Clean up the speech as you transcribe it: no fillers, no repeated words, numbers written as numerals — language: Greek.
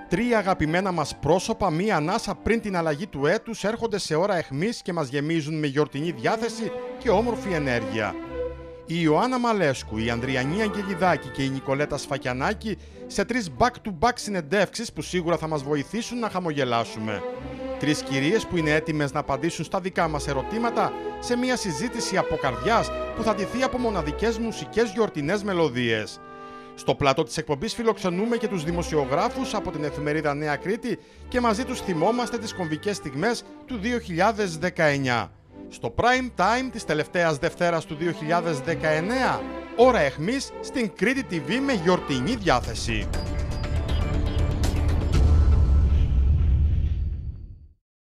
Τρία αγαπημένα μας πρόσωπα, μία ανάσα πριν την αλλαγή του έτους, έρχονται σε ώρα αιχμής και μας γεμίζουν με γιορτινή διάθεση και όμορφη ενέργεια. Η Ιωάννα Μαλέσκου, η Ανδριανή Αγγελιδάκη και η Νικολέτα Σφακιανάκη σε τρεις back-to-back συνεντεύξεις που σίγουρα θα μας βοηθήσουν να χαμογελάσουμε. Τρεις κυρίες που είναι έτοιμες να απαντήσουν στα δικά μας ερωτήματα σε μια συζήτηση από καρδιάς που θα ντυθεί από μοναδικές μουσικές γιορτινές μελωδίες. Στο πλατό της εκπομπής φιλοξενούμε και τους δημοσιογράφους από την εφημερίδα Νέα Κρήτη και μαζί τους θυμόμαστε τις κομβικές στιγμές του 2019. Στο prime time της τελευταίας Δευτέρας του 2019, ώρα αιχμής στην Κρήτη TV με γιορτινή διάθεση.